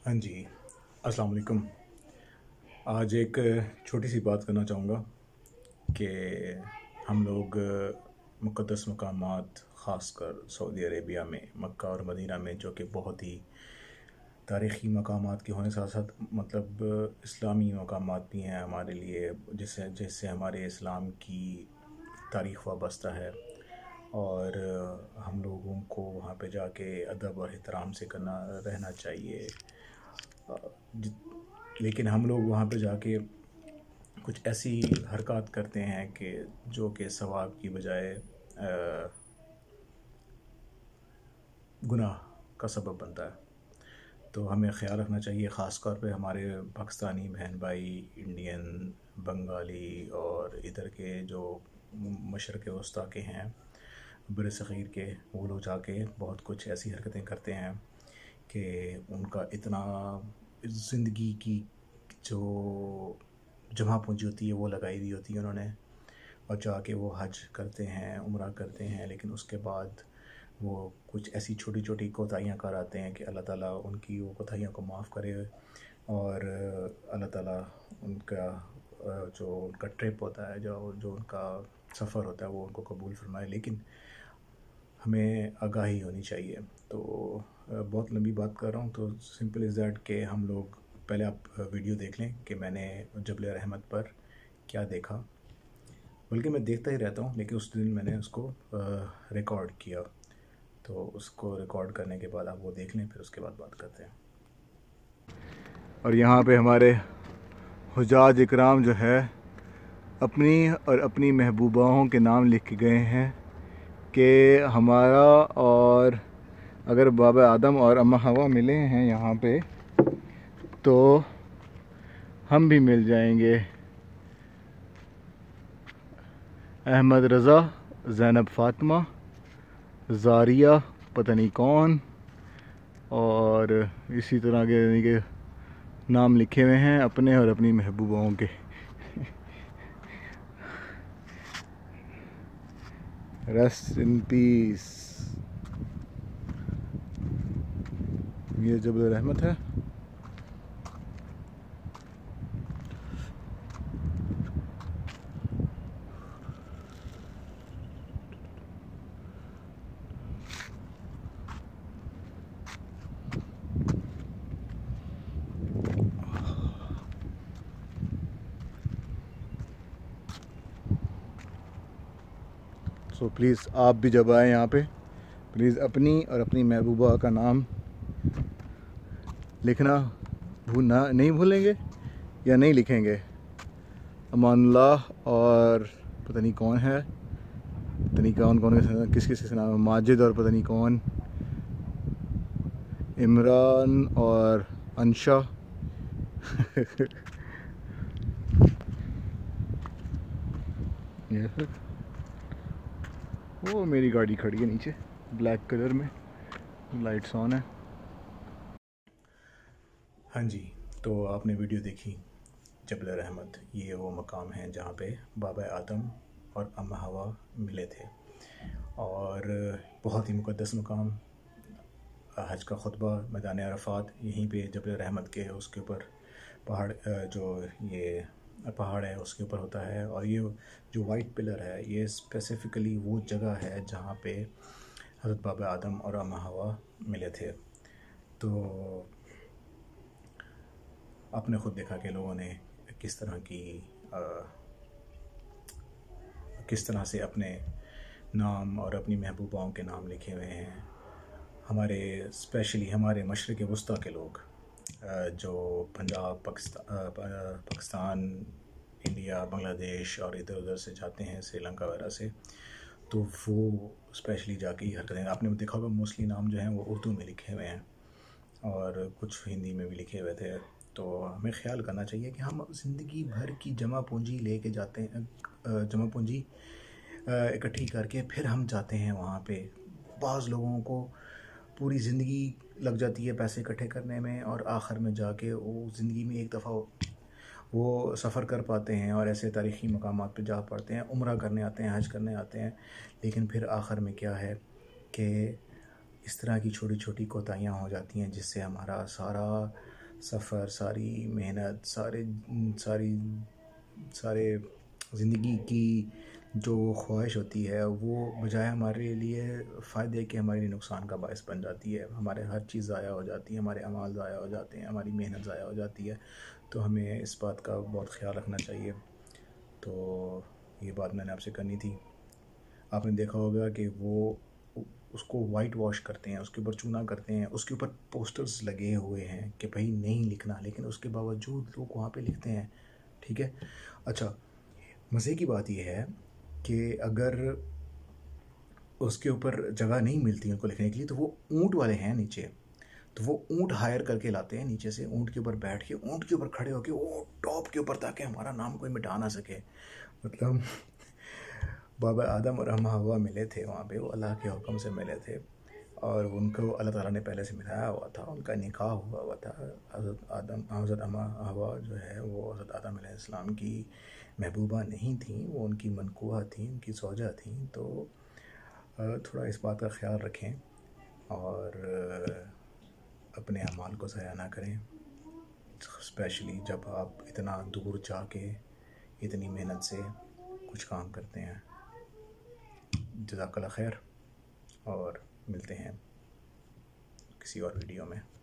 हाँ जी, अस्सलाम वालेकुम। आज एक छोटी सी बात करना चाहूँगा कि हम लोग मुक़द्दस मकामात ख़ासकर सऊदी अरेबिया में मक्का और मदीना में, जो कि बहुत ही तारीख़ी मकामात के होने साथ साथ मतलब इस्लामी मकामात भी हैं हमारे लिए, जिससे जिससे हमारे इस्लाम की तारीख़ वाबस्ता है। और हम लोगों को वहाँ पे जाके अदब और एहतराम से रहना चाहिए। लेकिन हम लोग वहाँ पे जाके कुछ ऐसी हरकत करते हैं कि जो कि सवाब की बजाय गुनाह का सबब बनता है। तो हमें ख़्याल रखना चाहिए, ख़ास तौर पे हमारे पाकिस्तानी बहन भाई, इंडियन, बंगाली और इधर के जो मशरक़ वस्ता के हैं, बर सग़ीर के, वो लोग जाके बहुत कुछ ऐसी हरकतें करते हैं कि उनका इतना ज़िंदगी की जो जमा पूंजी होती है वो लगाई हुई होती है उन्होंने, और जाके वो हज करते हैं, उम्रा करते हैं, लेकिन उसके बाद वो कुछ ऐसी छोटी छोटी कोताहियाँ कर आते हैं कि अल्लाह ताला उनकी वो कोताहियों को माफ़ करे और अल्लाह ताला उनका जो उनका ट्रिप होता है, जो उनका सफ़र होता है, वो उनको कबूल फरमाए। लेकिन हमें आगाही होनी चाहिए। तो बहुत लंबी बात कर रहा हूँ, तो सिंपल इज़ दैट कि हम लोग पहले आप वीडियो देख लें कि मैंने जबल रहमत पर क्या देखा। बल्कि मैं देखता ही रहता हूँ, लेकिन उस दिन मैंने उसको रिकॉर्ड किया। तो उसको रिकॉर्ड करने के बाद आप वो देख लें, फिर उसके बाद बात करते हैं। और यहाँ पे हमारे हुजाज इकराम जो है अपनी और अपनी महबूबाओं के नाम लिख के गए हैं कि हमारा, और अगर बाबा आदम और अम्मा हवा मिले हैं यहाँ पे तो हम भी मिल जाएंगे। अहमद रज़ा, ज़ैनब फ़ातिमा, ज़ारिया पता नहीं कौन, और इसी तरह के यानी कि नाम लिखे हुए हैं अपने और अपनी महबूबाओं के। Rest in peace. ये जबल रहमत है। सो प्लीज़ आप भी जब आए यहाँ पे, प्लीज़ अपनी और अपनी महबूबा का नाम लिखना नहीं भूलेंगे या नहीं लिखेंगे। अमानुल्लाह और पता नहीं कौन है, पता नहीं कौन किस किस नाम है, माजिद और पता नहीं कौन, इमरान और अंशा। वो मेरी गाड़ी खड़ी है नीचे ब्लैक कलर में, लाइट्स ऑन है। हाँ जी, तो आपने वीडियो देखी जबल रहमत। ये वो मकाम है जहाँ पे बाबा आदम और अम्मा हवा मिले थे, और बहुत ही मुक़द्दस मकाम। हज का खुतबा मैदान अरफात यहीं पे जबल रहमत के उसके ऊपर पहाड़, जो ये पहाड़ है उसके ऊपर होता है। और ये जो वाइट पिलर है, ये स्पेसिफ़िकली वो जगह है जहाँ पे हज़रत बाबा आदम और अम्मा हवा मिले थे। तो आपने ख़ुद देखा कि लोगों ने किस तरह से अपने नाम और अपनी महबूबाओं के नाम लिखे हुए हैं। हमारे स्पेशली हमारे मशरिक़ वस्ता के लोग जो पंजाब, पाकिस्तान, इंडिया, बांग्लादेश और इधर उधर से जाते हैं, श्रीलंका वगैरह से, तो वो स्पेशली जाके हरकतें, आपने देखा होगा मोस्टली नाम जो हैं वो उर्दू में लिखे हुए हैं और कुछ हिंदी में भी लिखे हुए थे। तो हमें ख्याल करना चाहिए कि हम ज़िंदगी भर की जमा पूंजी लेके जाते हैं, जमा पूंजी इकट्ठी करके फिर हम जाते हैं वहाँ पे। बाज़ लोगों को पूरी ज़िंदगी लग जाती है पैसे इकट्ठे करने में, और आखिर में जाके वो ज़िंदगी में एक दफ़ा वो सफ़र कर पाते हैं और ऐसे तारीख़ी मकामात पे जा पाते हैं, उम्रा करने आते हैं, हज करने आते हैं। लेकिन फिर आखिर में क्या है कि इस तरह की छोटी छोटी कोताहियाँ हो जाती हैं जिससे हमारा सारा سفر، ساری محنت، سارے زندگی کی جو خواہش ہوتی ہے وہ بجائے ہمارے لیے فائدے کے ہمارے لیے نقصان کا باعث بن جاتی ہے. ہمارے ہر چیز ضائع ہو جاتی ہے، ہمارے اعمال ضائع ہو جاتے ہیں، ہماری محنت ضائع ہو جاتی ہے. تو ہمیں اس بات کا بہت خیال رکھنا چاہیے. تو یہ بات میں نے آپ سے کرنی تھی. آپ نے دیکھا ہوگا کہ وہ اس کو وائٹ واش کرتے ہیں، اس کے اوپر چونا کرتے ہیں، اس کے اوپر پوسٹرز لگے ہوئے ہیں کہ بھائی نہیں لکھنا، لیکن اس کے باوجود لوگ وہاں پہ لکھتے ہیں. ٹھیک ہے. اچھا، مزے کی بات یہ ہے کہ اگر اس کے اوپر جگہ نہیں ملتی ان کو لکھنے کے لیے تو وہ اونٹ والے ہیں نیچے، تو وہ اونٹ ہائر کر کے لاتے ہیں نیچے سے، اونٹ کے اوپر بیٹھ کے، اونٹ کے اوپر کھڑے ہو کے وہ ٹاپ کے اوپر تاکہ ہمارا نام کوئی مٹا نہ سکے. مطلب بابا آدم اور ہم ہوا ملے تھے وہاں پہ، وہ اللہ کے حکم سے ملے تھے، اور ان کو اللہ تعالیٰ نے پہلے سے ملایا ہوا تھا، ان کا نکاح ہوا ہوا تھا. حضرت ہوا جو ہے وہ حضرت آدم علیہ السلام کی محبوبہ نہیں تھیں، وہ ان کی منکوہ تھیں، ان کی زوجہ تھیں. تو تھوڑا اس بات کا خیال رکھیں اور اپنے اعمال کو ضائع نہ کریں، اسپیشلی جب آپ اتنا دور جا کے اتنی محنت سے کچھ کام کرتے ہیں. جزاک اللہ خیر، اور ملتے ہیں کسی اور ویڈیو میں.